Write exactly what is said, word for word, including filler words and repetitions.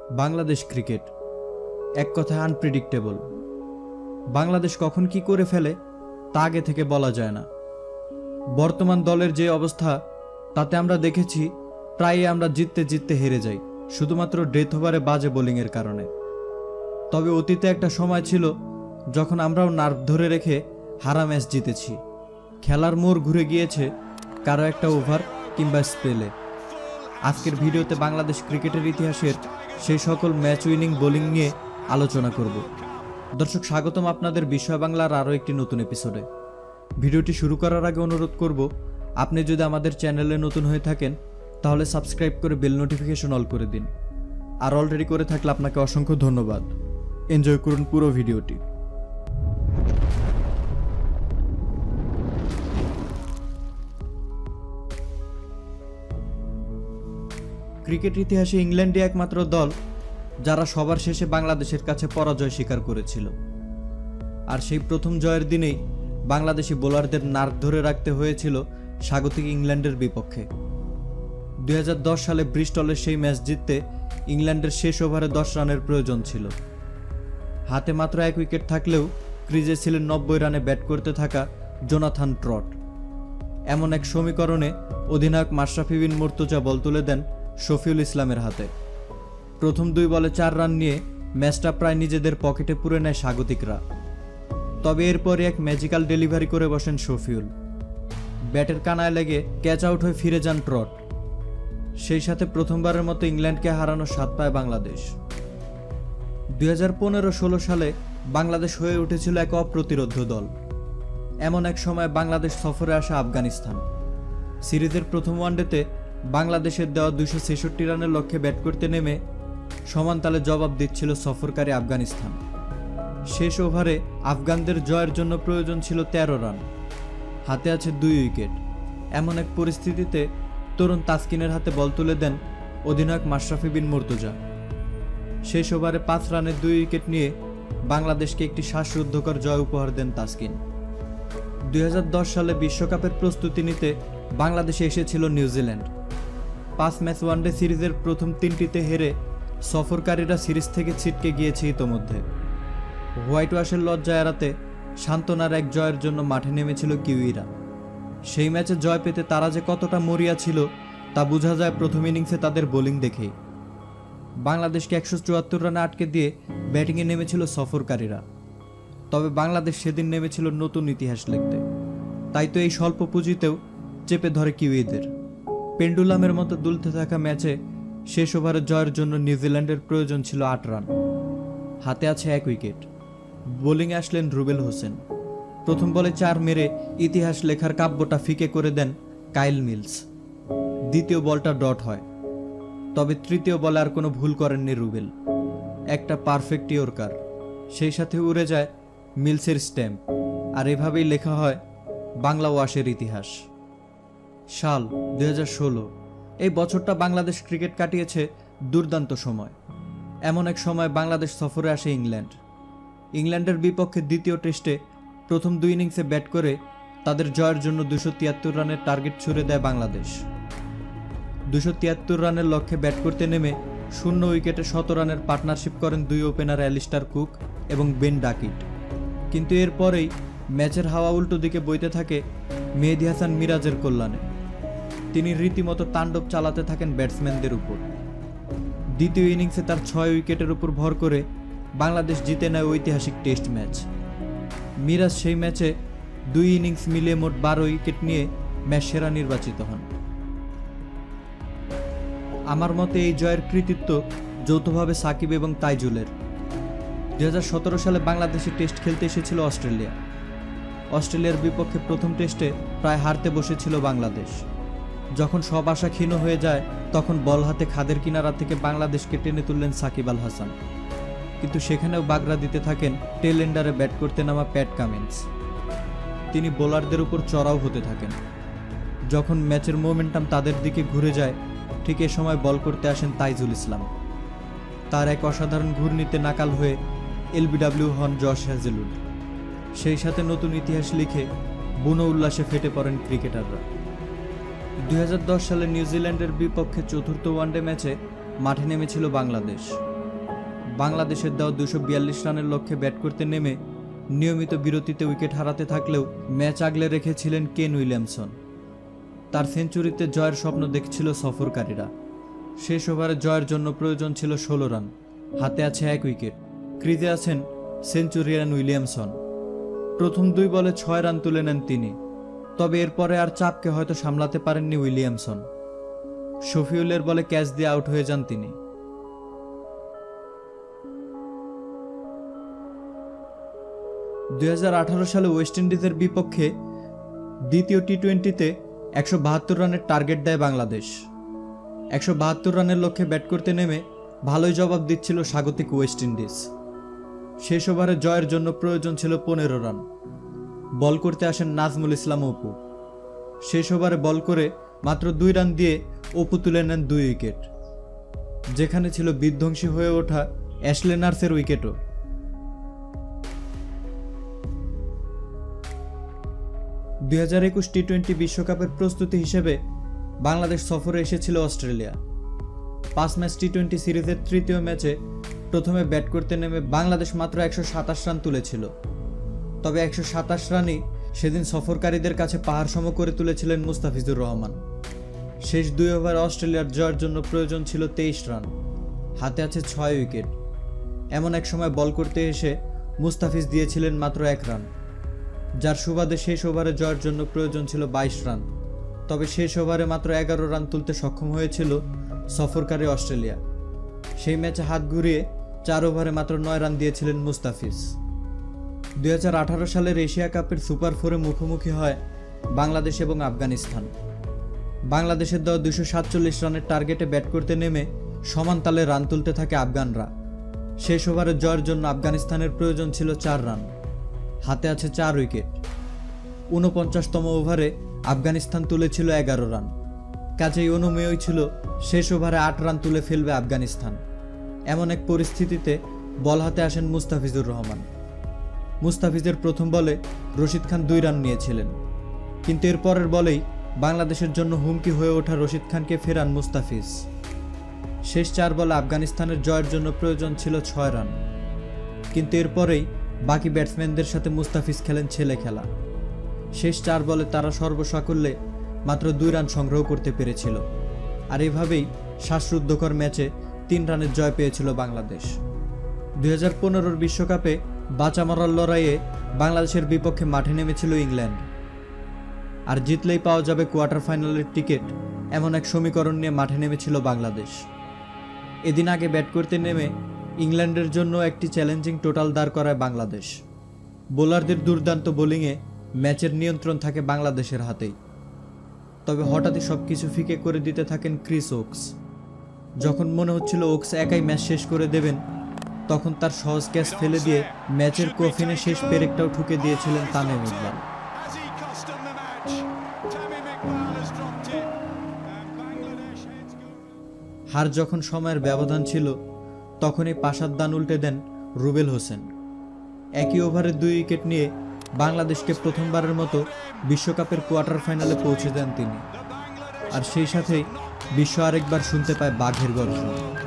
Bangladesh cricket এক কথায় unpredictable. Bangladesh কখন কি করে ফেলে তা আগে থেকে বলা যায় না। বর্তমান দলের যে অবস্থা তাতে আমরা দেখেছি প্রায়ই আমরা জিততে জিততে হেরে যাই শুধুমাত্র ডেথ ওভারে বাজে বোলিংয়ের কারণে। তবে অতীতে একটা সময় ছিল যখন আমরাও নার্ভ ধরে রেখে হারা ম্যাচ জিতেছি। খেলার মোড় ঘুরে গিয়েছে কারো একটা ওভার কিংবা স্পেলে। আজকের ভিডিওতে বাংলাদেশ ক্রিকেটের ইতিহাসের সেই সকল ম্যাচ উইনিং বোলিং নিয়ে আলোচনা করব। দর্শক, স্বাগতম আপনাদের বিষয় বাংলার আরও একটি নতুন এপিসোডে। ভিডিওটি শুরু করার আগে অনুরোধ করব, আপনি যদি আমাদের চ্যানেলে নতুন হয়ে থাকেন তাহলে সাবস্ক্রাইব করে বেল নোটিফিকেশন অল করে দিন। আর অলরেডি করে থাকলে আপনাকে অসংখ্য ধন্যবাদ। এনজয় করুন পুরো ভিডিওটি। ক্রিকেট ইতিহাসে ইংল্যান্ডই একমাত্র দল যারা সবার শেষে বাংলাদেশের কাছে পরাজয় স্বীকার করেছিল। আর সেই প্রথম জয়ের দিনেই বাংলাদেশি বোলারদের নার্ভ ধরে রাখতে হয়েছিল স্বাগতিক ইংল্যান্ডের বিপক্ষে। দুই হাজার দশ সালে ব্রিস্টলের সেই ম্যাচ জিততে ইংল্যান্ডের শেষ ওভারে দশ রানের প্রয়োজন ছিল। হাতে মাত্র এক উইকেট থাকলেও ক্রিজে ছিলেন নব্বই রানে ব্যাট করতে থাকা জোনাথন ট্রট। এমন এক সমীকরণে অধিনায়ক মাশরাফি বিন মুর্তজা বল তুলে দেন শফিউল ইসলামের হাতে। প্রথম দুই বলে চার রান নিয়ে ম্যাচটা প্রায় নিজেদের পকেটে পুরে নেয় স্বাগতিকরা। তবে এরপরে এক ম্যাজিক্যাল ডেলিভারি করে বসেন শফিউল। ব্যাটের কানায় লেগে ক্যাচ আউট হয়ে ফিরে যান ট্রট। সেই সাথে প্রথমবারের মতো ইংল্যান্ডকে হারানোর স্বাদ পায় বাংলাদেশ। দুই হাজার পনেরো ষোলো সালে বাংলাদেশ হয়ে উঠেছিল এক অপ্রতিরোধ্য দল। এমন এক সময় বাংলাদেশ সফরে আসে আফগানিস্তান। সিরিজের প্রথম ওয়ানডেতে বাংলাদেশের দেওয়া দুশো ছেষট্টি রানের লক্ষ্যে ব্যাট করতে নেমে সমান তালে জবাব দিচ্ছিল সফরকারী আফগানিস্তান। শেষ ওভারে আফগানদের জয়ের জন্য প্রয়োজন ছিল তেরো রান, হাতে আছে দুই উইকেট। এমন এক পরিস্থিতিতে তরুণ তাসকিনের হাতে বল তুলে দেন অধিনায়ক মাশরাফি বিন মুর্তজা। শেষ ওভারে পাঁচ রানের দুই উইকেট নিয়ে বাংলাদেশকে একটি শ্বাসরুদ্ধকর জয় উপহার দেন তাসকিন। দুই হাজার দশ সালে বিশ্বকাপের প্রস্তুতি নিতে বাংলাদেশে এসেছিল নিউজিল্যান্ড। পাঁচ ম্যাচ ওয়ানডে সিরিজের প্রথম তিনটিতে হেরে সফরকারীরা সিরিজ থেকে ছিটকে গিয়েছে ইতোমধ্যে। হোয়াইট ওয়াশের লজ্জা এড়াতে সান্ত্বনার এক জয়ের জন্য মাঠে নেমেছিল কিউইরা। সেই ম্যাচে জয় পেতে তারা যে কতটা মরিয়া ছিল তা বোঝা যায় প্রথম ইনিংসে তাদের বোলিং দেখেই। বাংলাদেশকে একশো চুয়াত্তর রানে আটকে দিয়ে ব্যাটিংয়ে নেমেছিল সফরকারীরা। তবে বাংলাদেশ সেদিন নেমেছিল নতুন ইতিহাস লিখতে। তাই তো এই স্বল্প পুঁজিতেও চেপে ধরে কিউইদের। পেন্ডুলামের মতো দুলতে থাকা ম্যাচে শেষ ওভারে জয়ের জন্য নিউজিল্যান্ডের প্রয়োজন ছিল আট রান, হাতে আছে এক উইকেট। বোলিংয়ে আসলেন রুবেল হোসেন। প্রথম বলে চার মেরে ইতিহাস লেখার কাব্যটা ফিকে করে দেন কাইল মিলস। দ্বিতীয় বলটা ডট হয়, তবে তৃতীয় বলে আর কোনো ভুল করেননি রুবেল। একটা পারফেক্ট ইয়র্কার, সেই সাথে উড়ে যায় মিলসের স্ট্যাম্প। আর এভাবেই লেখা হয় বাংলা ওয়াশের ইতিহাস। সাল দুই হাজার ষোলো। এই বছরটা বাংলাদেশ ক্রিকেট কাটিয়েছে দুর্দান্ত সময়। এমন এক সময় বাংলাদেশ সফরে আসে ইংল্যান্ড। ইংল্যান্ডের বিপক্ষে দ্বিতীয় টেস্টে প্রথম দুই ইনিংসে ব্যাট করে তাদের জয়ের জন্য দুশো তিয়াত্তর রানের টার্গেট ছুড়ে দেয় বাংলাদেশ। দুশো তিয়াত্তর রানের লক্ষ্যে ব্যাট করতে নেমে শূন্য উইকেটে শত রানের পার্টনারশিপ করেন দুই ওপেনার অ্যালিস্টার কুক এবং বেন ডাকিট। কিন্তু এরপরেই ম্যাচের হাওয়া উল্টো দিকে বইতে থাকে মেহেদী হাসান মিরাজের কল্যাণে। তিনি রীতিমতো তাণ্ডব চালাতে থাকেন ব্যাটসম্যানদের উপর। দ্বিতীয় ইনিংসে তার ছয় উইকেটের উপর ভর করে বাংলাদেশ জিতে নেয় ঐতিহাসিক টেস্ট ম্যাচ। মিরাজ সেই ম্যাচে দুই ইনিংস মিলিয়ে মোট বারো উইকেট নিয়ে ম্যাচ সেরা নির্বাচিত হন। আমার মতে এই জয়ের কৃতিত্ব যৌথভাবে সাকিব এবং তাইজুলের। দুই হাজার সতেরো সালে বাংলাদেশে টেস্ট খেলতে এসেছিল অস্ট্রেলিয়া। অস্ট্রেলিয়ার বিপক্ষে প্রথম টেস্টে প্রায় হারতে বসেছিল বাংলাদেশ। যখন সব আশা ক্ষীণ হয়ে যায় তখন বল হাতে খাদের কিনারা থেকে বাংলাদেশকে টেনে তুললেন সাকিব আল হাসান। কিন্তু সেখানেও বাগড়া দিতে থাকেন টেল এন্ডারে ব্যাট করতে নামা প্যাট কামিন্স। তিনি বোলারদের উপর চড়াও হতে থাকেন। যখন ম্যাচের মোমেন্টাম তাদের দিকে ঘুরে যায় ঠিক এ সময় বল করতে আসেন তাইজুল ইসলাম। তার এক অসাধারণ ঘূর্ণিতে নাকাল হয়ে এলবিডব্লিউ হন জশ হ্যাজেলউড। সেই সাথে নতুন ইতিহাস লিখে বুনো উল্লাসে ফেটে পড়েন ক্রিকেটাররা। দুই হাজার দশ সালে নিউজিল্যান্ডের বিপক্ষে চতুর্থ ওয়ানডে ম্যাচে মাঠে নেমেছিল বাংলাদেশ। বাংলাদেশের দেওয়া দুশো বিয়াল্লিশ রানের লক্ষ্যে ব্যাট করতে নেমে নিয়মিত বিরতিতে উইকেট হারাতে থাকলেও ম্যাচ আগলে রেখেছিলেন কেন উইলিয়ামসন। তার সেঞ্চুরিতে জয়ের স্বপ্ন দেখছিল সফরকারীরা। শেষ ওভারে জয়ের জন্য প্রয়োজন ছিল ষোলো রান, হাতে আছে এক উইকেট, ক্রিজে আছেন সেঞ্চুরিয়ান উইলিয়ামসন। প্রথম দুই বলে ছয় রান তুলে নেন তিনি, তবে এরপরে আর চাপকে হয়তো সামলাতে পারেননি উইলিয়ামসন। শফিউলের বলে ক্যাচ দিয়ে আউট হয়ে যান তিনি। দুই হাজার আঠারো সালে ওয়েস্ট ইন্ডিজের বিপক্ষে দ্বিতীয় টি টোয়েন্টিতে একশো বাহাত্তর রানের টার্গেট দেয় বাংলাদেশ। একশো বাহাত্তর রানের লক্ষ্যে ব্যাট করতে নেমে ভালোই জবাব দিচ্ছিল স্বাগতিক ওয়েস্ট ইন্ডিজ। শেষ ওভারে জয়ের জন্য প্রয়োজন ছিল পনেরো রান। বল করতে আসেন নাজমুল ইসলাম অপু। শেষ ওভারে বল করে মাত্র দুই রান দিয়ে অপু তুলে নেন দুই উইকেট, যেখানে ছিল বিধ্বংসী হয়ে ওঠা অ্যাশলে নার্সের উইকেটও। দুই হাজার একুশ টি টোয়েন্টি বিশ্বকাপের প্রস্তুতি হিসেবে বাংলাদেশ সফরে এসেছিল অস্ট্রেলিয়া। পাঁচ ম্যাচ টি টোয়েন্টি সিরিজের তৃতীয় ম্যাচে প্রথমে ব্যাট করতে নেমে বাংলাদেশ মাত্র একশো সাতাশ রান তুলেছিল। তবে একশো সাতাশ রানই সেদিন সফরকারীদের কাছে পাহাড় সম করে তুলেছিলেন মুস্তাফিজুর রহমান। শেষ দুই ওভার অস্ট্রেলিয়ার জয়ের জন্য প্রয়োজন ছিল তেইশ রান, হাতে আছে ছয় উইকেট। এমন এক সময় বল করতে এসে মুস্তাফিজ দিয়েছিলেন মাত্র এক রান, যার সুবাদে শেষ ওভারে জয়ের জন্য প্রয়োজন ছিল বাইশ রান। তবে শেষ ওভারে মাত্র এগারো রান তুলতে সক্ষম হয়েছিল সফরকারী অস্ট্রেলিয়া। সেই ম্যাচে হাত ঘুরিয়ে চার ওভারে মাত্র নয় রান দিয়েছিলেন মুস্তাফিজ। দুই হাজার আঠারো সালের এশিয়া কাপের সুপার ফোরে মুখোমুখি হয় বাংলাদেশ এবং আফগানিস্তান। বাংলাদেশের দেওয়া দুশো সাতচল্লিশ রানের টার্গেটে ব্যাট করতে নেমে সমান তালে রান তুলতে থাকে আফগানরা। শেষ ওভারে জয়ের জন্য আফগানিস্তানের প্রয়োজন ছিল চার রান, হাতে আছে চার উইকেট। ঊনপঞ্চাশতম ওভারে আফগানিস্তান তুলেছিল এগারো রান, কাজেই অনুমেয়ই ছিল শেষ ওভারে আট রান তুলে ফেলবে আফগানিস্তান। এমন এক পরিস্থিতিতে বল হাতে আসেন মুস্তাফিজুর রহমান। মুস্তাফিজের প্রথম বলে রশিদ খান দুই রান নিয়েছিলেন, কিন্তু এর পরের বলেই বাংলাদেশের জন্য হুমকি হয়ে ওঠা রশিদ খানকে ফেরান মুস্তাফিজ। শেষ চার বলে আফগানিস্তানের জয়ের জন্য প্রয়োজন ছিল ছয় রান, কিন্তু এরপরেই বাকি ব্যাটসম্যানদের সাথে মুস্তাফিজ খেলেন ছেলে খেলা। শেষ চার বলে তারা সর্বসাকুল্যে মাত্র দুই রান সংগ্রহ করতে পেরেছিল, আর এভাবেই শ্বাসরুদ্ধকর ম্যাচে তিন রানের জয় পেয়েছিল বাংলাদেশ। দুই হাজার পনেরোর বিশ্বকাপে বাঁচা মরার লড়াইয়ে বাংলাদেশের বিপক্ষে মাঠে নেমেছিল ইংল্যান্ড, আর জিতলেই পাওয়া যাবে কোয়ার্টার ফাইনালের টিকিট, এমন এক সমীকরণ নিয়ে মাঠে নেমেছিল বাংলাদেশ। এদিন আগে ব্যাট করতে নেমে ইংল্যান্ডের জন্য একটি চ্যালেঞ্জিং টোটাল দাঁড় করায় বাংলাদেশ। বোলারদের দুর্দান্ত বোলিংয়ে ম্যাচের নিয়ন্ত্রণ থাকে বাংলাদেশের হাতেই। তবে হঠাৎই সবকিছু ফিকে করে দিতে থাকেন ক্রিস ওকস। যখন মনে হচ্ছিল ওকস একাই ম্যাচ শেষ করে দেবেন, তখন তার সহজ ক্যাচ ফেলে দিয়ে ম্যাচের কফিনে শেষ পেরেকটাও ঠুকে দিয়েছিলেন তামিম ইকবাল। হার যখন সময়ের ব্যবধান ছিল, তখনই পাশার দান উল্টে দেন রুবেল হোসেন। একই ওভারে দুই উইকেট নিয়ে বাংলাদেশকে প্রথমবারের মতো বিশ্বকাপের কোয়ার্টার ফাইনালে পৌঁছে দেন তিনি, আর সেই সাথেই বিশ্ব আরেকবার শুনতে পায় বাঘের গর্জন।